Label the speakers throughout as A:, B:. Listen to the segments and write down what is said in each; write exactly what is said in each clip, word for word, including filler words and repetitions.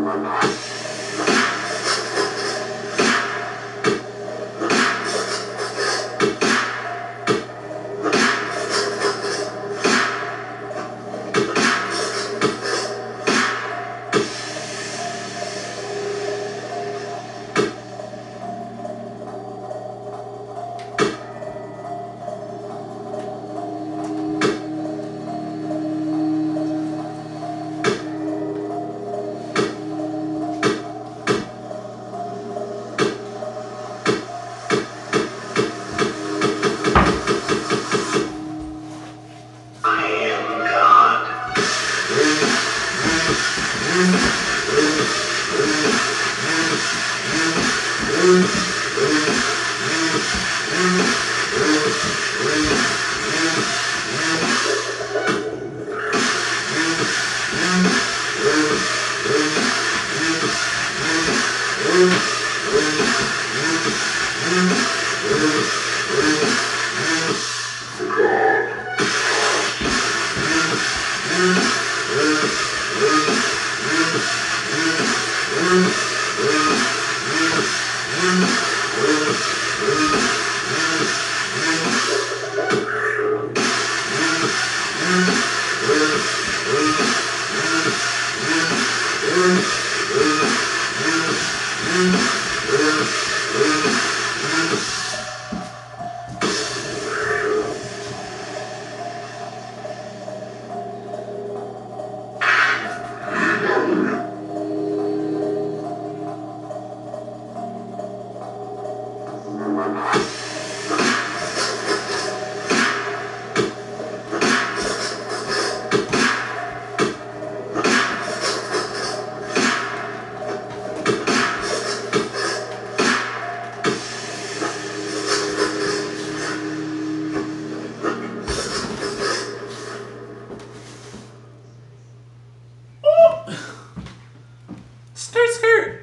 A: Skirt, skirt.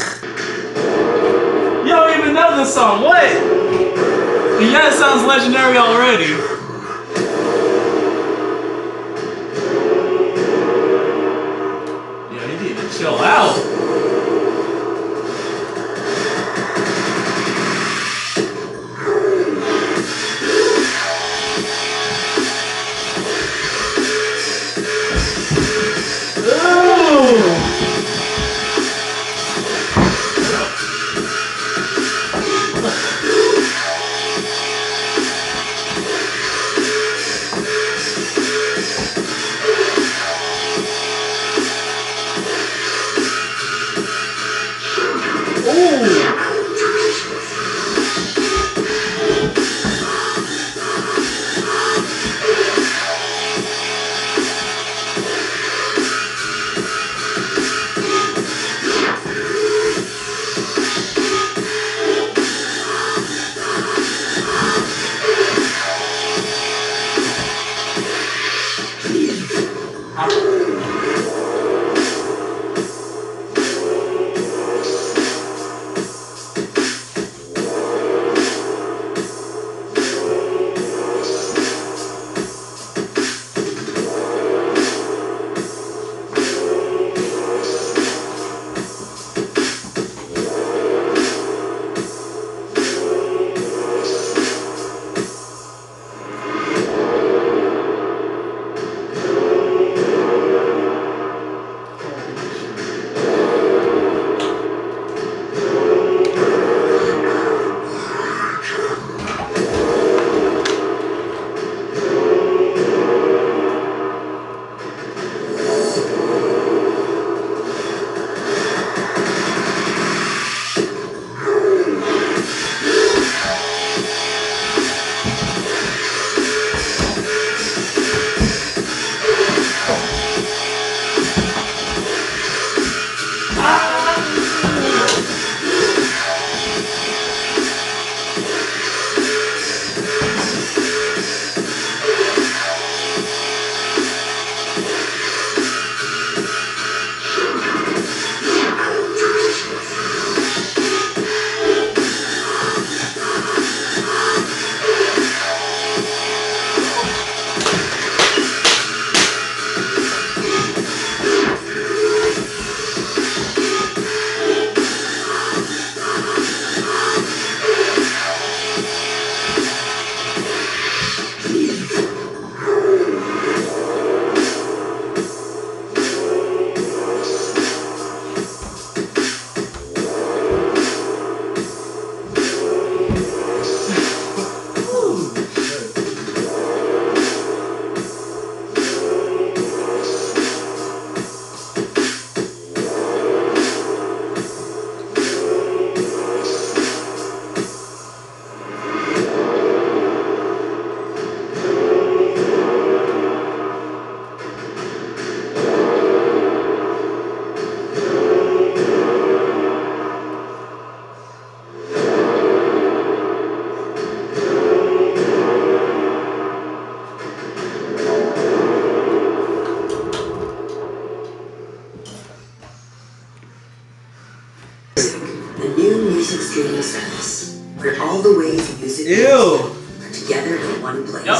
A: You don't even know this song. What? And yeah, it sounds legendary already. Yeah, you need to chill out.
B: A new music streaming service where all the ways music
C: Ew.
B: are together in one place.
A: Yep.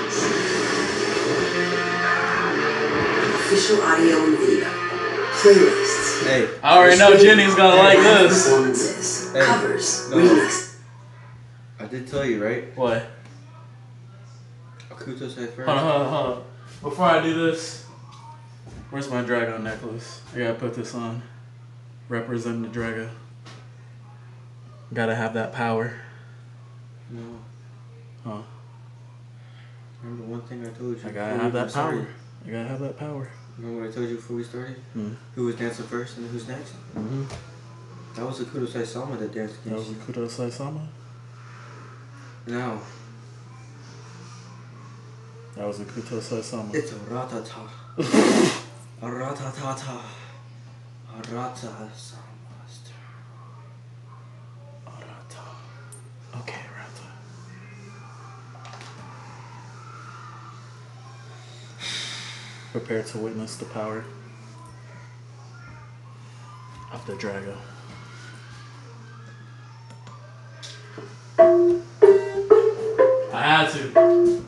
B: Official audio and video, playlists.
C: Hey.
A: I already know Jenny's gonna like this.
B: Performances,
C: Hey.
B: covers,
C: No.
B: remixes.
C: I did tell you, right?
A: What?
C: Akuto said first.
A: Hold on, hold on, hold on. Before I do this, where's my Drago necklace? I gotta put this on. Represent the Drago. Gotta have that power.
C: No.
A: Huh.
C: Remember one thing I told you?
A: I gotta
C: before
A: have
C: we
A: that
C: started?
A: power. I gotta have that power.
C: Remember what I told you before we started?
A: Hmm.
C: Who was dancing first and who's next?
A: Mm-hmm.
C: That was Akuto Saisama that danced
A: That was
C: against
A: Akuto Saisama?
C: you. Now,
A: That was Akuto Saisama.
C: it's a ratata. A ratatata. A rata-sama.
A: Arata. Okay, Rata. Prepare to witness the power of the Drago. I had to.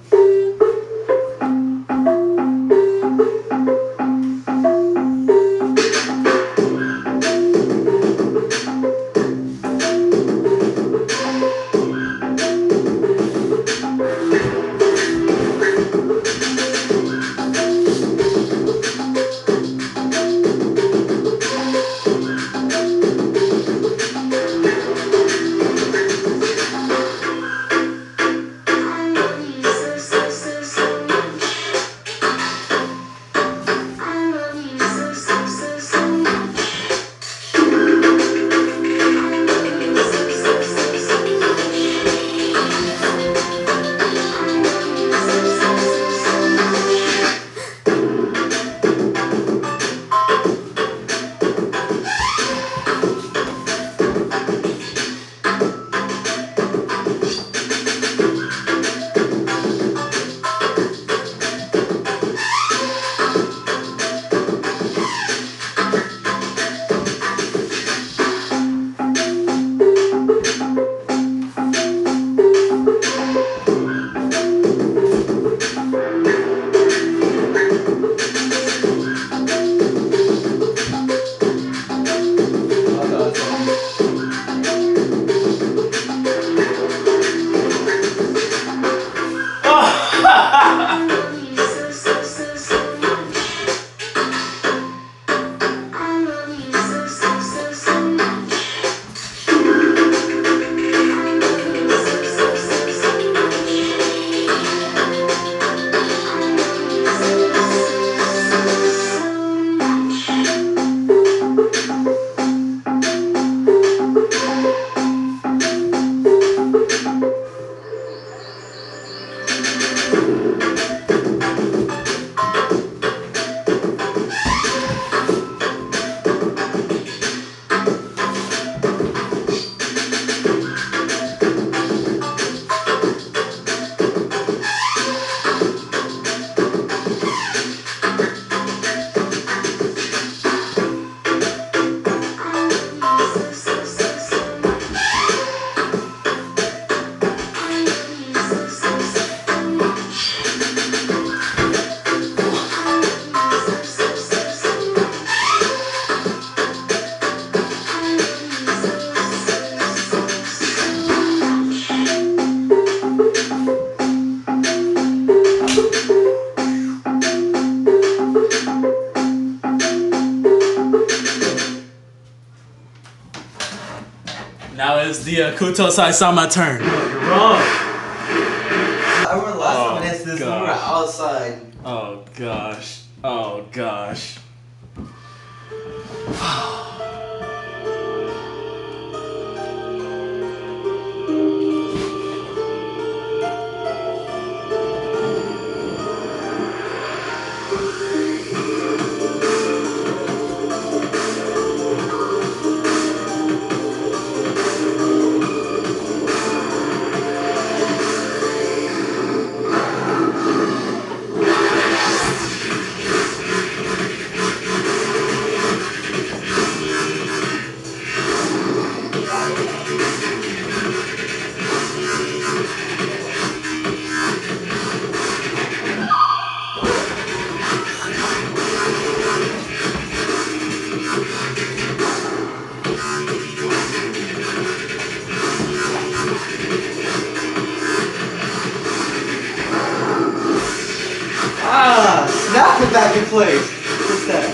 A: Now it's the Akuto Saisama turn.
C: You're wrong. I remember last
A: Oh,
C: time we danced this, we were
A: gosh.
C: outside.
A: Oh gosh. Oh gosh.
C: place. What's that?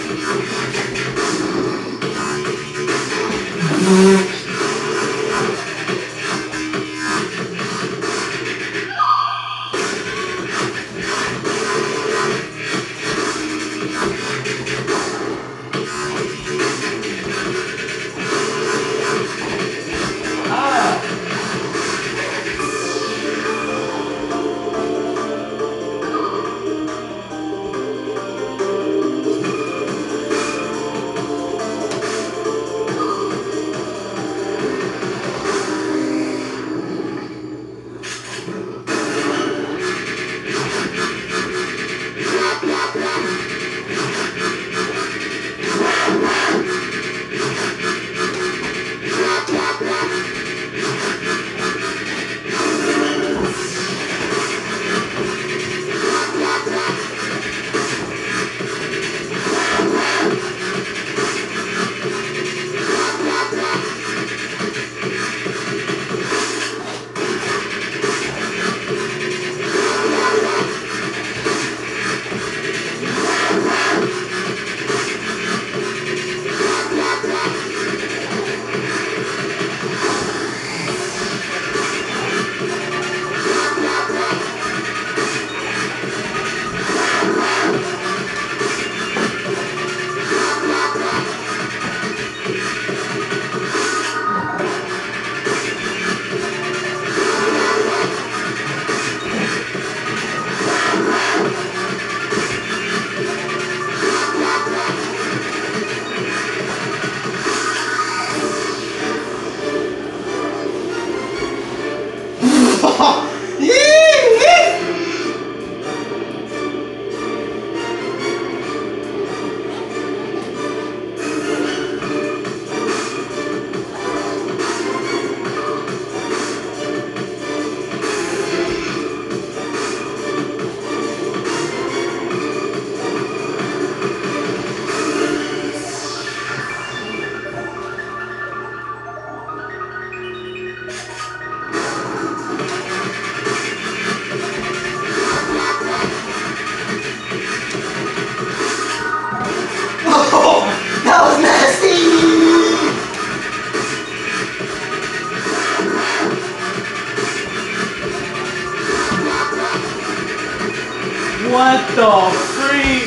A: What the freak?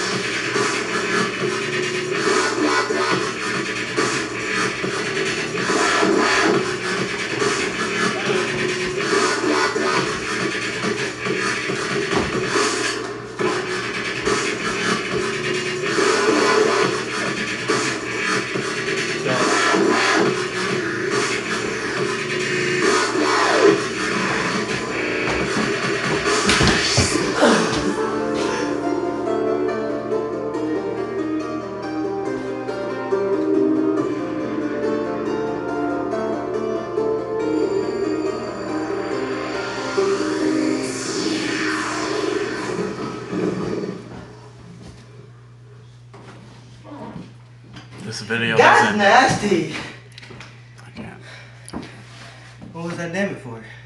A: This video
C: That's
A: hasn't.
C: nasty.
A: I can't.
C: What was that name for?